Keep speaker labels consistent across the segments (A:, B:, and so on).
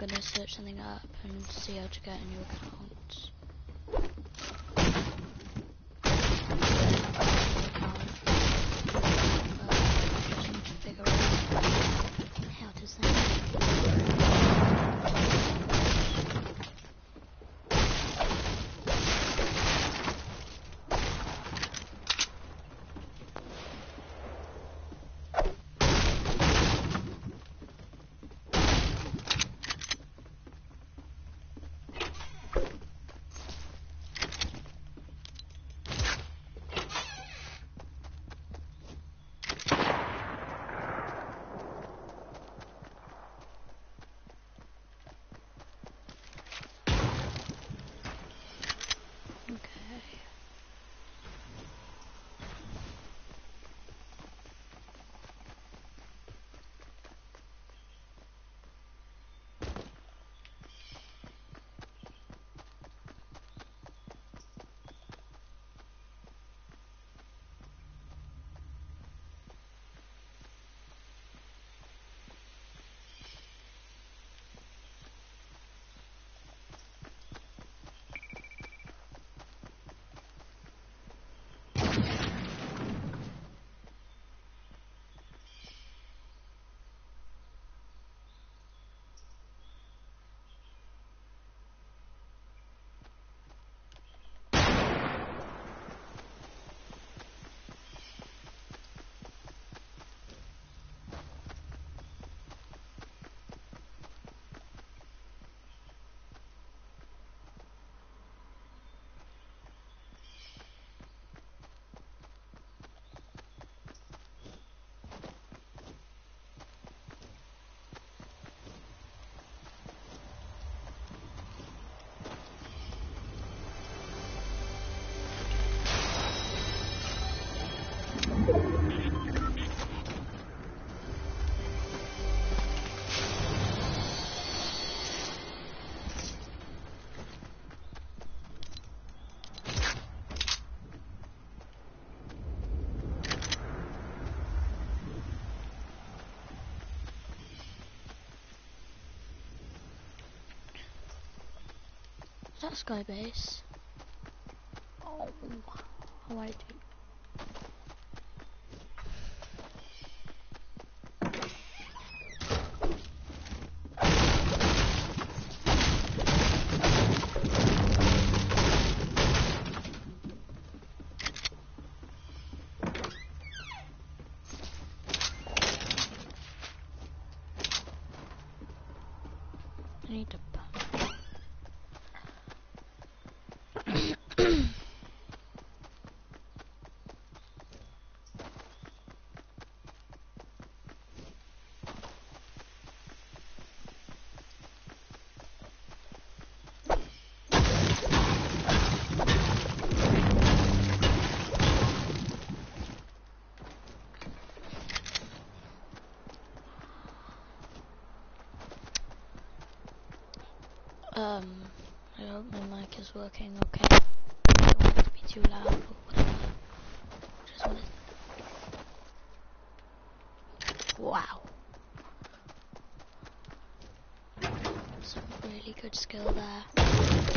A: gonna search something up and see how to get a new account. Just need to figure out how to say it. Is that Skybase? Oh, how I do. I need to I hope my mic is working okay. I don't want it to be too loud or whatever. Just want it. Wow. Some really good skill there.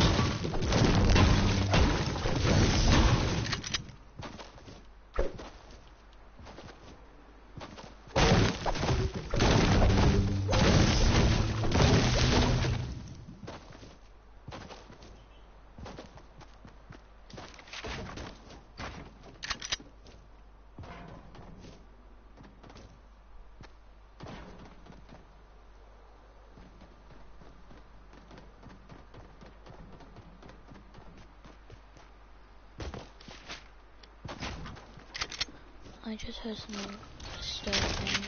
A: I just heard something disturbing.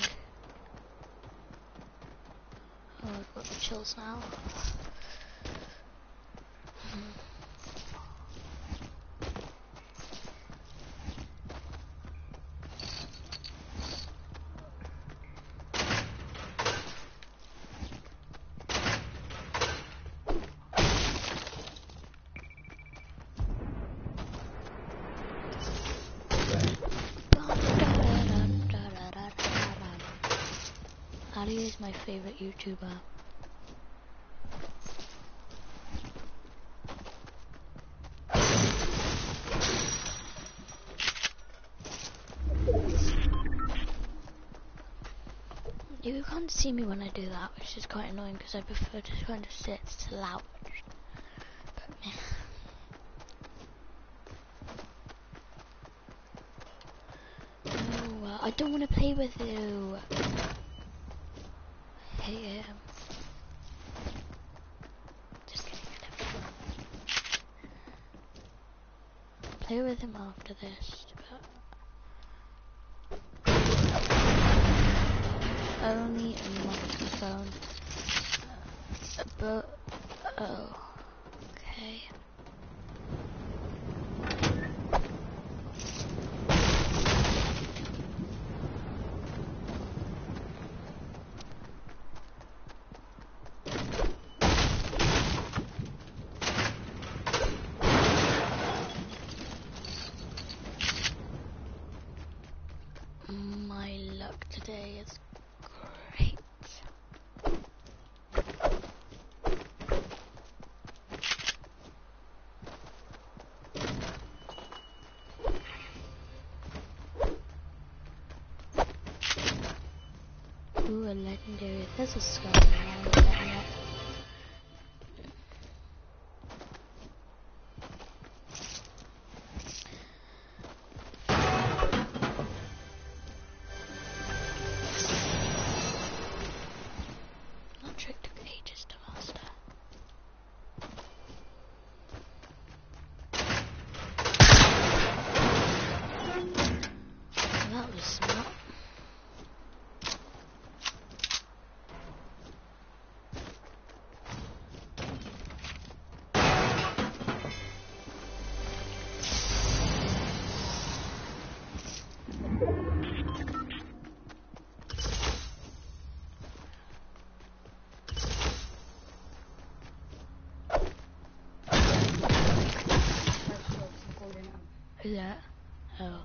A: Oh, I've got the chills now. Ali is my favorite YouTuber. You can't see me when I do that, which is quite annoying because I prefer to kind of sit slouched. But meh. No, I don't want to play with you. I hate him. Just getting rid of him. Play with him after this. Only a microphone. But oh, okay. My luck today is great. Ooh, a legendary. There's a skull in there. That trick took ages to master. Well, that was smart. Is that? Oh.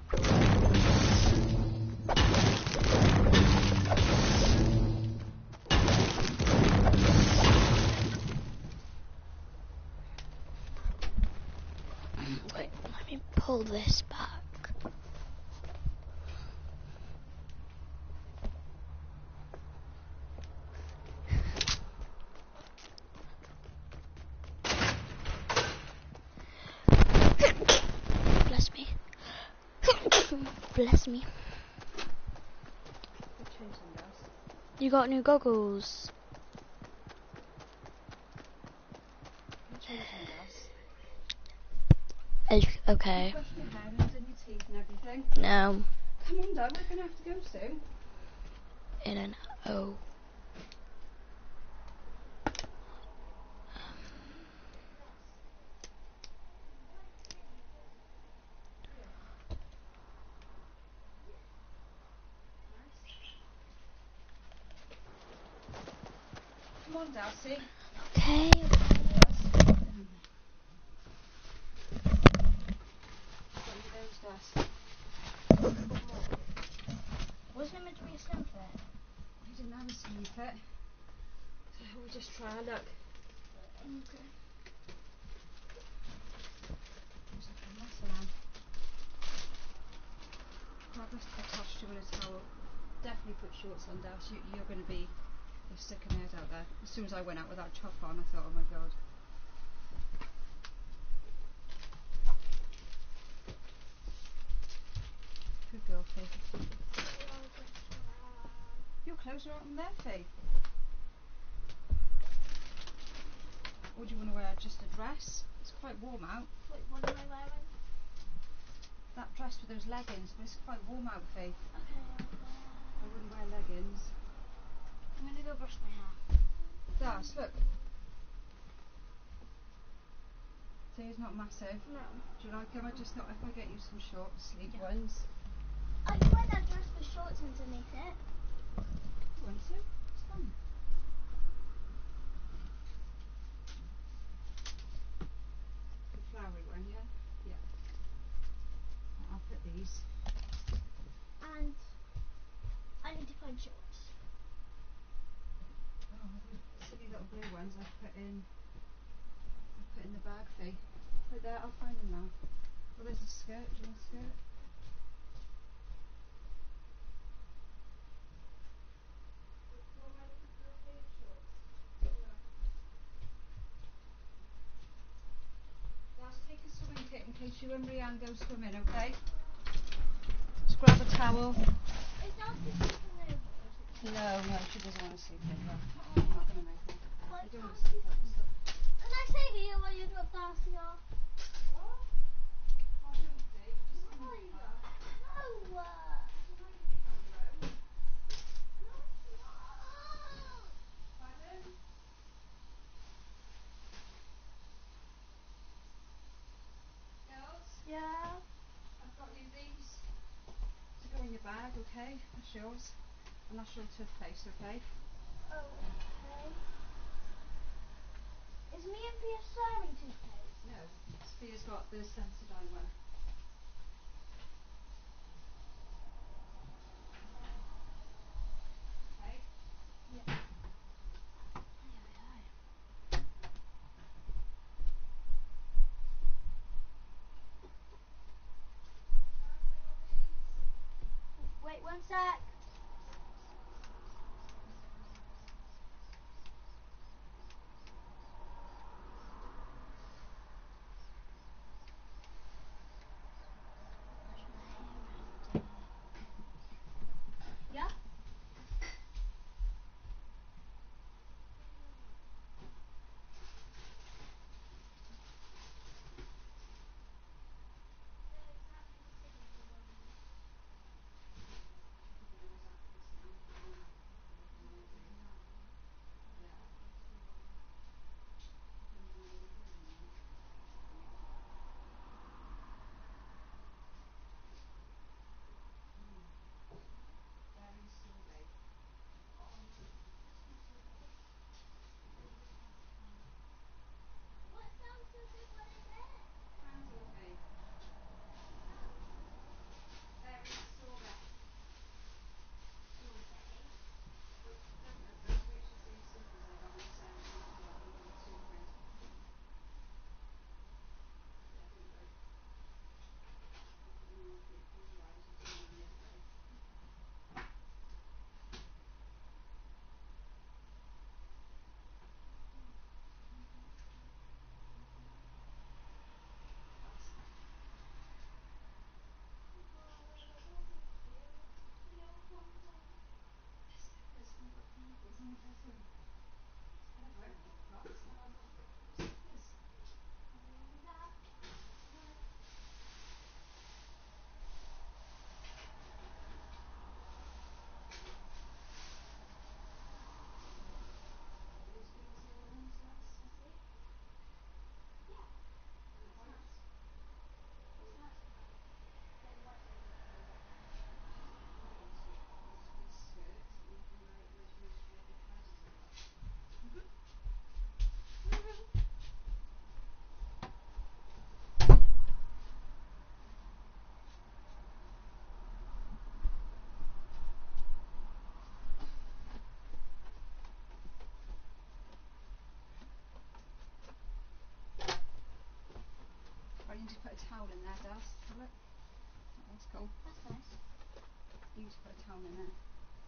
A: Wait, let me pull this back. Bless me. Bless me. You got new goggles. Okay. No.
B: Come on, Dad, we're gonna have to go soon.
A: In an O.
B: Come on, Darcy.
A: Okay. Wasn't it meant to be a slim fit?
B: We didn't have a slim fit. So we'll just try our luck.
A: Okay.
B: Looks like a muscle arm. Quite best to attach to in a towel. Definitely put shorts on, Darcy. You're going to be sticking your head out there. As soon as I went out with that top on, I thought, oh my god. Good girl, Faith. Your clothes are out in there, Faith. Or do you want to wear just a dress? It's quite warm out.
A: Wait, what am I wearing?
B: That dress with those leggings, but it's quite warm out, Faith.
A: Okay,
B: I wouldn't wear leggings.
A: I'm gonna go brush my hair.
B: Das, look. See, it's not massive.
A: No.
B: Do you like them? I just thought if I get you some short sleeve
A: Yeah.
B: ones.
A: I can wear that dress with shorts underneath it.
B: You want to? It's fine. The flowery one, yeah? Yeah. I'll put these.
A: And I need to find shorts.
B: Oh, the silly little blue ones I put in the bag fee. Right there, I'll find them now. Well, there's a skirt. Do you want a skirt? Just you and Rianne go swimming, okay? Just grab a towel.
C: Is Darcy sleeping over?
B: No, she doesn't want to sleep over. I'm not going to make her.
C: Why
B: I don't want to
C: can't
B: sleep
C: you-
B: over, so.
C: Can I stay here while you drop Darcy off?
B: What? I don't think. Just come
C: Why?
B: in the car.
C: No.
B: Well, you can on your own.
C: No, it's not.
B: Pardon? Girls,
C: Yeah.
B: I've got you these to go in your bag, okay? That's yours. And that's your toothpaste, okay?
C: Okay. Is me and Pia sharing toothpaste?
B: No. Sophia's got the Sensodyne one. Okay?
C: Yeah. Wait 1 sec. Yeah?
B: Very slowly.
C: What sounds so good? What is it?
B: Candlepie. Very slowly.
C: Strawberry.
B: But don't reach the same slippers I got on sale from Co-op. They're only £2. Yeah, don't go. Otherwise you'll turn them the other way. Slippers, and I've got heels on the bottom. I don't wear any Crocs, but I've got slippers. Are these girls the other ones, Les?
C: Yeah.
B: The white?
C: What's nice about it? Yeah, the white ones look really good.
B: White ones with skirts, and you can wear it with the striped trousers I've got. Right, you need to put a towel in there, Daz. Have a look. Oh, that's cool.
C: That's nice.
B: You need to put a towel in there.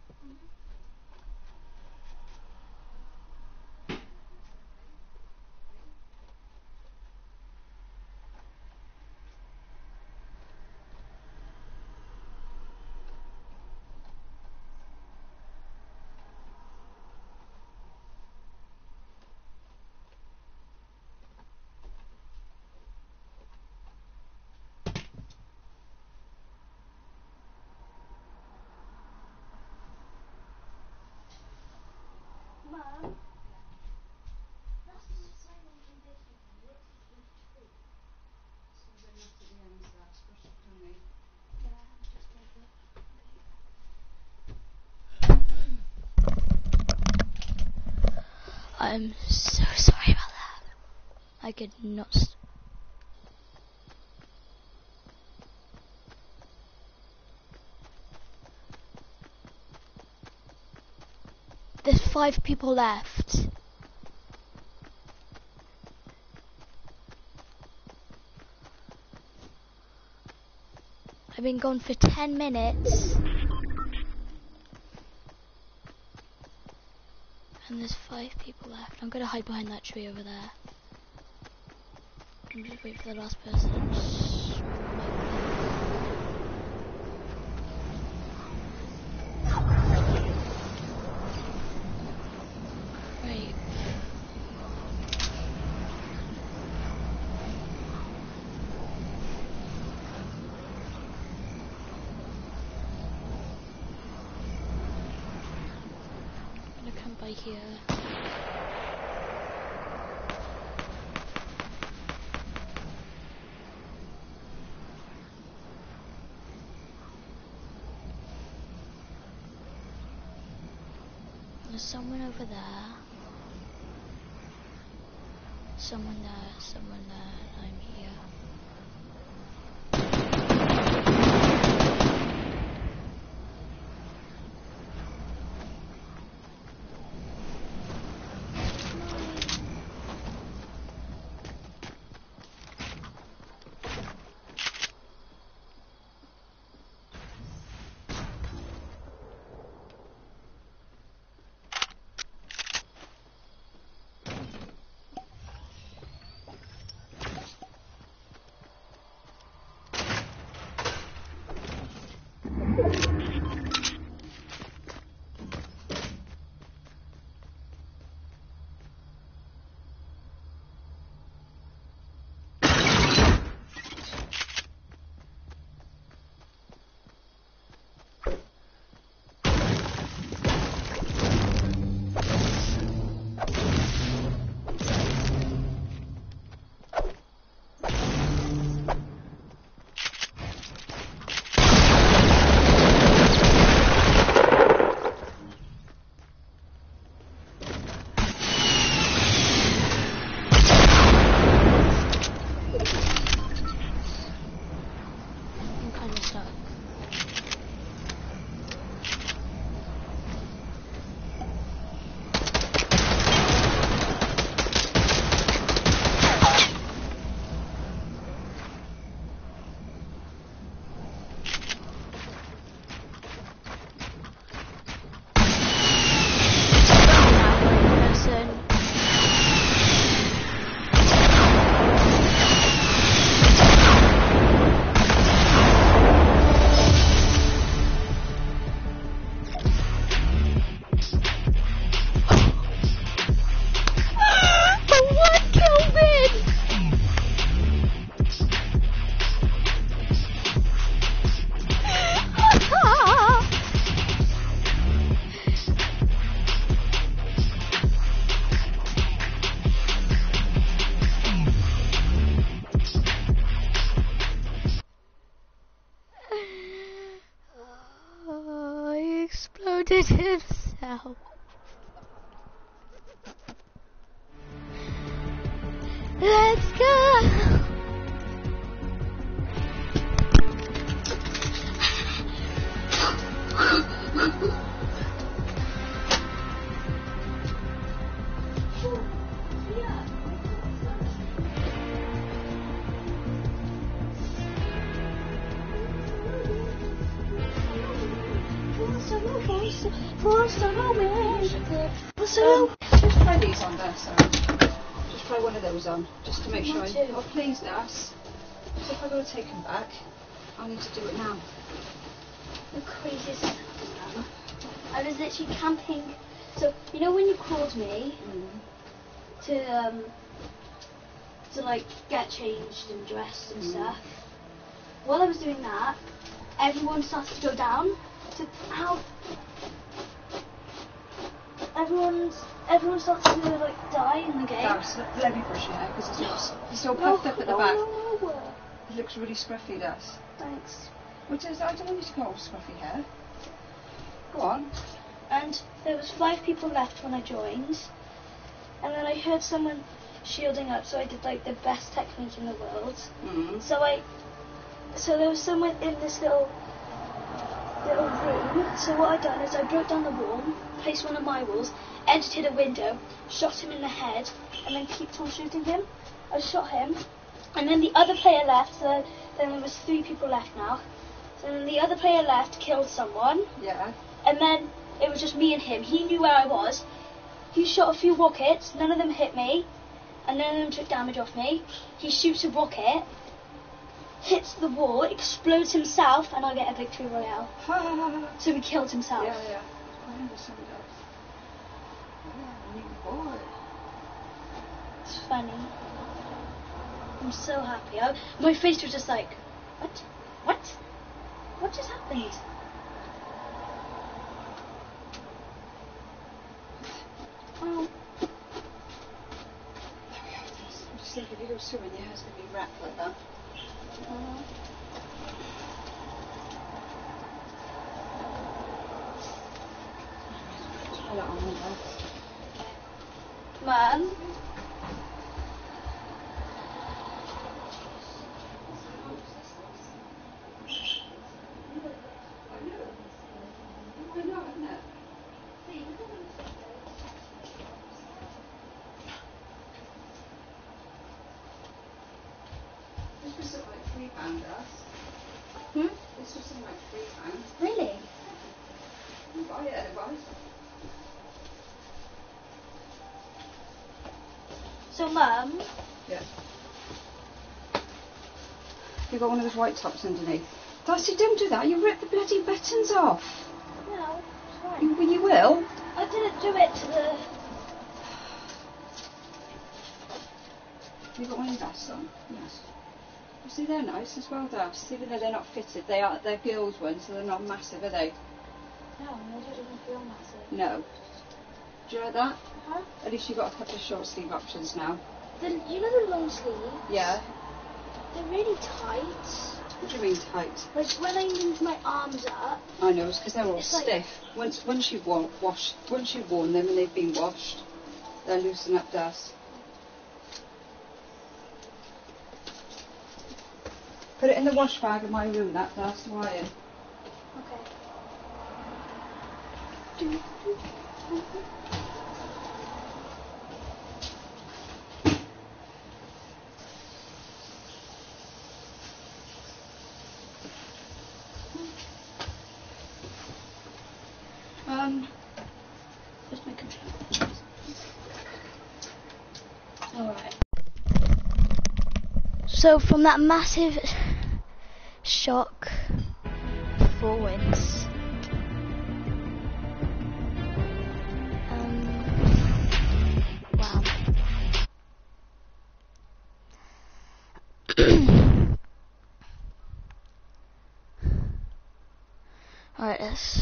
C: Mum, that's the surprising condition for me. It's just the tree.
B: It's got a bit knocked at the ends there. It's brushed up, don't they?
C: Yeah, just like that.
A: I'm so sorry about that. I could not. There's 5 people left. I've been gone for 10 minutes. And there's 5 people left. I'm gonna hide behind that tree over there. I'm just wait for the last person. by here. There's someone over there. Someone there, I'm here. Exploded himself. Let's go.
B: Just try these on there, so just try one of those on, just to make sure. Oh, please, Das. So if I go to take them back, I need to do it now.
C: The craziest thing happened. I was literally camping. So you know when you called me to like get changed and dressed and stuff. While I was doing that, everyone started to go down. Everyone started to like die in the game.
B: Das, let me brush your hair because it's so puffed up at the back.
C: No.
B: It looks really scruffy, Das.
C: Thanks.
B: Which is, I don't want you to go all scruffy hair. Go on.
C: And there was 5 people left when I joined, and then I heard someone shielding up, so I did like the best technique in the world. So there was someone in this little room. So what I done is I broke down the wall, placed one of my walls, entered a window, shot him in the head, and then kept on shooting him. I shot him, and then the other player left. So then there was 3 people left now. So then the other player left, killed someone.
B: Yeah.
C: And then it was just me and him. He knew where I was. He shot a few rockets. None of them hit me, and none of them took damage off me. He shoots a rocket, hits the wall, explodes himself, and I get a victory royale. So he killed himself.
B: Yeah. I understand that. Yeah, new boy.
C: It's funny. I'm so happy. My face was just like, what? What just happened?
B: goes through when your hair's going to be wrapped like that. Try that on there.
C: Mum?
B: I know, isn't it? This was something like £3, us. This was something like £3.
C: Really?
B: You buy it otherwise.
C: So, Mum?
B: Yeah. You got one of those white tops underneath. Darcy, don't do that. You rip the bloody buttons off.
C: No, it's fine.
B: You will.
C: I didn't do it to the...
B: You got one of your vests on? Yes. You see, they're nice as well, Darcy. Even though they're not fitted, they're girls' ones, so they're not massive, are they?
C: No, they don't even feel massive.
B: No. Do you like that?
C: Huh?
B: At least you've got a couple of short sleeve options now.
C: You know the long sleeves?
B: Yeah.
C: They're really tight.
B: What do you mean tight?
C: Like when I move my arms up.
B: I know, it's because they're all
C: It's like-
B: stiff. Once you've worn them and they've been washed, they'll loosen up, Darcy. Put it in the wash bag in my room, that's the wire.
C: Okay.
B: Just making sure.
C: Alright.
A: So from that massive shock, 4 wins. Wow. Alright, let's...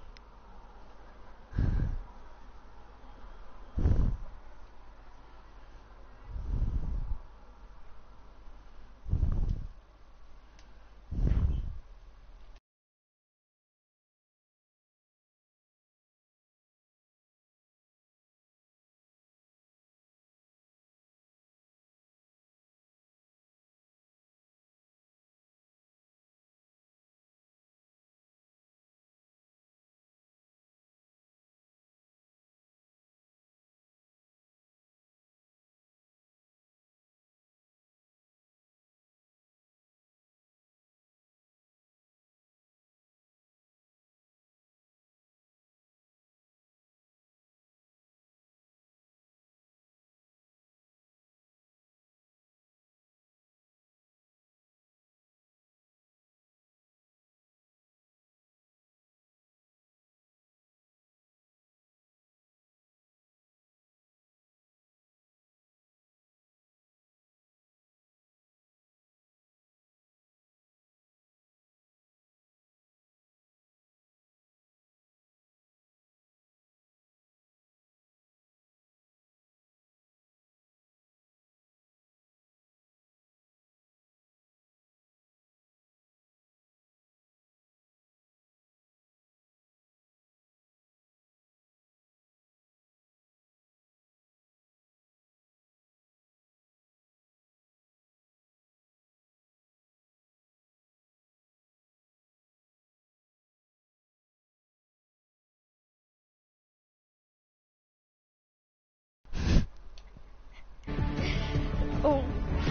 A: Oh.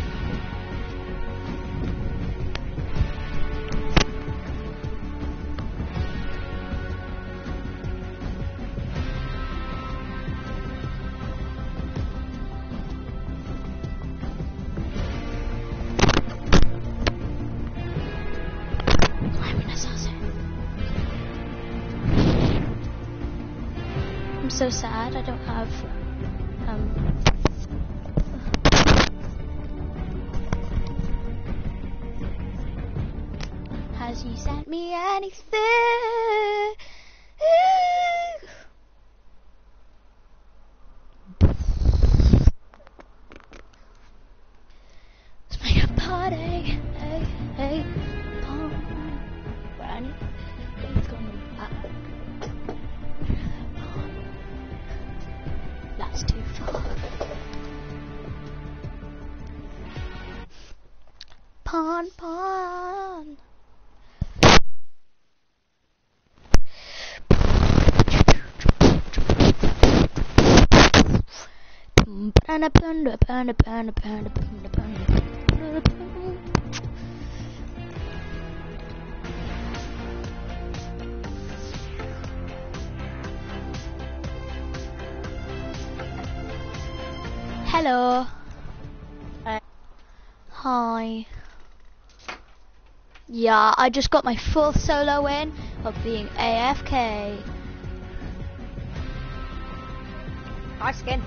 A: I'm so sad I don't have has he sent me anything? Pon. Hello. Hi. Yeah, I just got my 4th solo in of being AFK.
D: Nice skin.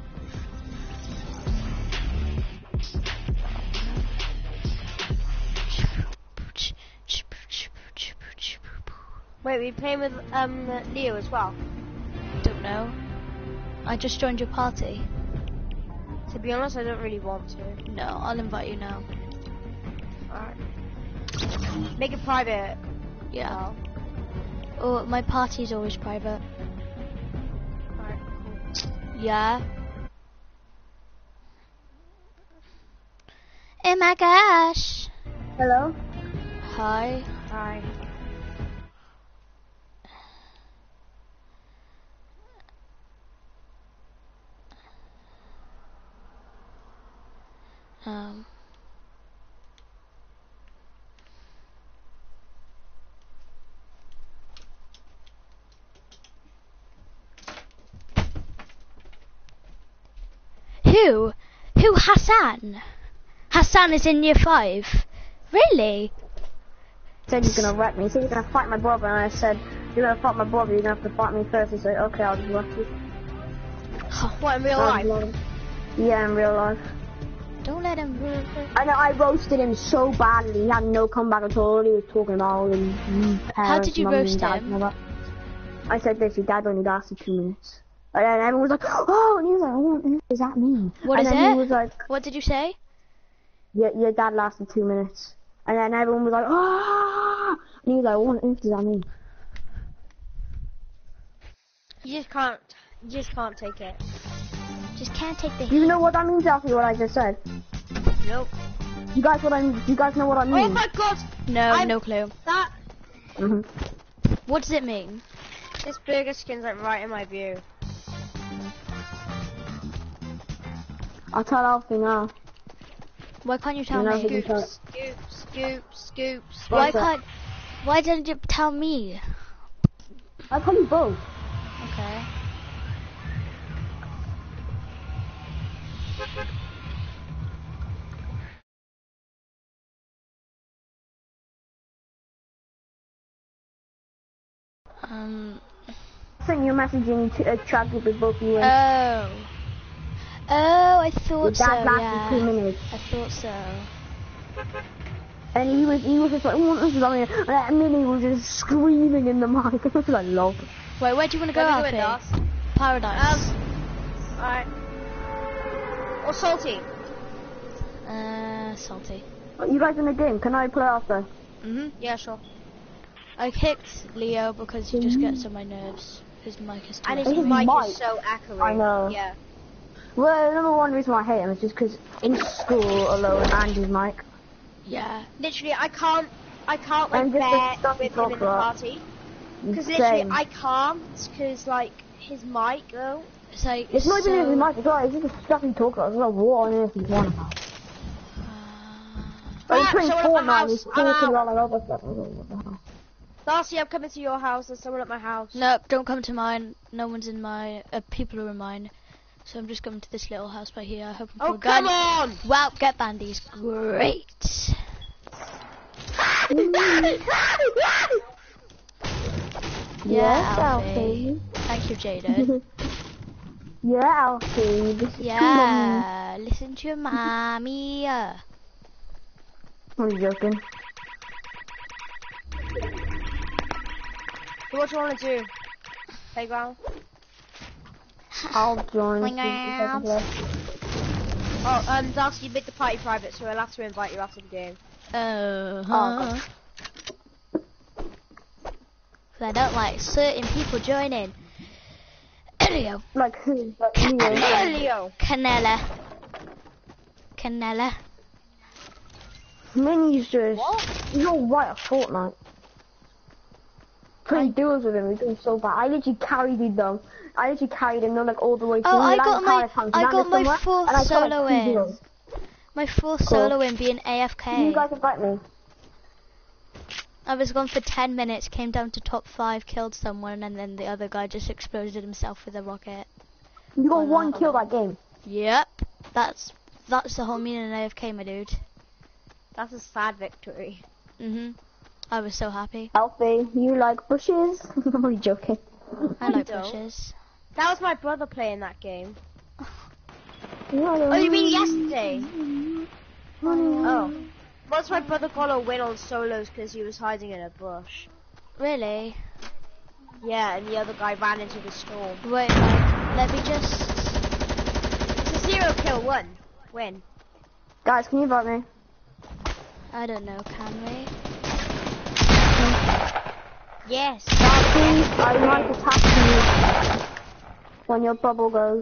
D: Wait, we playing with Leo as well?
A: Don't know. I just joined your party.
D: To be honest, I don't really want to.
A: No, I'll invite you now.
D: Alright. Make it private.
A: Yeah. Oh, my party's always private.
D: Alright, cool.
A: Yeah. Oh my gosh.
C: Hello?
A: Hi.
D: Hi.
A: Who? Who? Hassan? Hassan is in year 5. Really?
C: Said he's gonna wreck me. He said he's gonna fight my brother, and I said, you're gonna fight my brother, you're gonna have to fight me first. He said, okay, I'll just wreck you.
D: What, in real life?
C: Yeah, in real life.
A: Don't let him.
C: I know, I roasted him so badly, he had no comeback at all. He was talking about
A: How did you roast him?
C: I said this, your dad only lasted 2 minutes. And then everyone was like, oh, and he was like, what does that mean?
A: What
C: and
A: is
C: then
A: it?
C: He was like,
A: what did you say?
C: your dad lasted 2 minutes. And then everyone was like, ah! And he was like, what on earth does that mean?
D: You just can't take it.
A: Just can't take the
C: Do you
A: heat.
C: know what that means after what I just said?
D: Nope.
C: You guys know what I mean?
D: Oh my god!
A: No, no clue.
D: That
A: What does it mean?
D: this burger skin's like right in my view.
C: I'll tell Alfie now.
A: Why can't you tell
C: You know
A: me?
C: who-
D: Scoop.
A: Why
C: What's that?
A: can't? Why didn't you tell me?
C: I'll tell you both.
A: Okay.
C: Send you a message in a chat group with both you and
A: I
C: your
A: thought so.
C: dad lasted 2
A: Yeah.
C: minutes.
A: I thought so.
C: And he was just like, what is that? And then he was just screaming in the mic. I was like, lol.
A: Wait, where do you want to go,
D: Where we going,
A: Alfie?
D: Dars?
A: Paradise.
D: Alright. Or salty.
A: Salty.
C: You guys in the game? Can I play after?
D: Yeah, sure.
A: I kicked Leo because he just gets on my nerves. His mic is too
D: And his
C: His
D: mic
C: mic.
D: is so accurate.
C: I know.
D: Yeah.
C: Well, number one reason why I hate him is just because in school alone and his mic.
A: Yeah.
D: Literally, I can't like
C: And just the
D: bear
C: stuff he
D: with him in the
C: talks about.
D: party. Because literally,
C: Same.
D: I can't. Because like his mic though.
A: It's like
C: It's not
A: so,
C: even his mic, it's like, it's just the stuff he talks about. It's like, what on earth he's on about? But he's
D: Ah,
C: playing
D: someone at my
C: Fortnite, he's
D: house. I'm
C: talking
D: out.
C: about like other stuff. I was like, what the hell?
D: Darcy, I'm coming to your house. There's someone at my house.
A: Nope, don't come to mine. No one's in my. People are in mine. So I'm just going to this little house by here. Hoping for
D: Oh
A: a gun.
D: come on!
A: Wow, get bandies. Great.
C: Yes,
A: Alfie.
C: Alfie.
A: Thank you, Jaden.
C: Yeah, Alfie. This is
A: Yeah, listen to your mommy.
C: I'm joking.
D: So what do you want to do? Playground?
C: I'll join.
A: Playground.
D: Oh, Darcy, you made the party private, so I'll have to invite you after the game.
A: Uh-huh. I don't like certain people joining. Elio.
C: Like who? Like Leo.
D: Leo.
A: Canella. Canella.
E: Minnie's just...
D: What?
E: You're right at Fortnite. Playing duels with him, we're doing so bad. I literally carried him though. I literally carried him like all the way through.
A: Oh, I
E: He
A: got
E: landed
A: my
E: power tanks,
A: I
E: landed
A: got my
E: somewhere,
A: fourth
E: and I got,
A: solo
E: like, 2
A: win.
E: duels.
A: My fourth
E: Cool.
A: solo win being
E: Can you
A: AFK.
E: guys invite me?
A: I was gone for 10 minutes, came down to top 5, killed someone, and then the other guy just exploded himself with a rocket.
E: You got
A: Oh,
E: 1
A: no.
E: kill that game.
A: Yep, that's the whole meaning of AFK, my dude.
D: That's a sad victory.
A: I was so happy.
E: Alfie, you like bushes? I'm only joking.
A: I like
D: don't.
A: bushes.
D: That was my brother playing that game.
E: Oh,
D: Oh, you mean yesterday? Oh. Once my brother got a win on solos because he was hiding in a bush.
A: Really?
D: Yeah, and the other guy ran into the storm.
A: Wait, let me just...
D: It's a 0 kill win.
E: Guys, can you invite me?
A: I don't know, can we?
D: Yes.
E: Darcy, I might attack you when your bubble goes.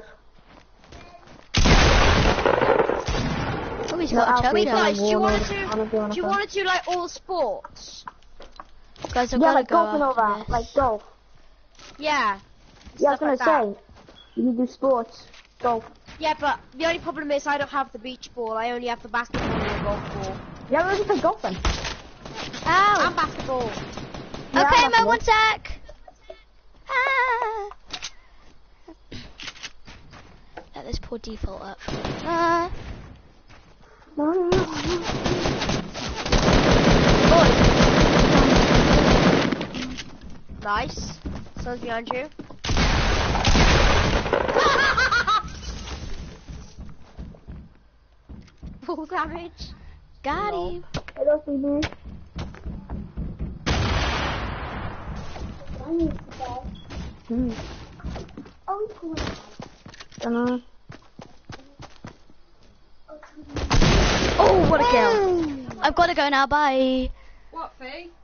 A: Oh, he's
E: No,
A: got a
E: Alfie,
D: Wait,
A: choker.
D: guys, do you want
E: Warlord,
D: to
E: honestly,
D: do you want to do like all sports?
A: Guys, I've
E: Yeah,
A: gotta
E: like
A: go
E: golf and all
A: after
E: that.
A: this.
E: Like golf.
D: Yeah.
E: Yeah, I was
D: Stuff
E: gonna
D: like that.
E: say. You can do sports. Golf.
D: Yeah, but the only problem is I don't have the beach ball. I only have the basketball and the golf ball.
E: Yeah, we're just play golf then.
A: Ow!
D: And basketball.
E: Yeah,
A: Okay,
E: I'm
A: my
E: basketball.
A: 1 sec! Ah. Let this poor default up. Ah.
D: Nice. Someone's behind you. Full damage.
A: Got him.
E: Hello, Phoebe. Dunno.
A: Oh, what a kill. I've got to go now, bye.
B: What, Fee?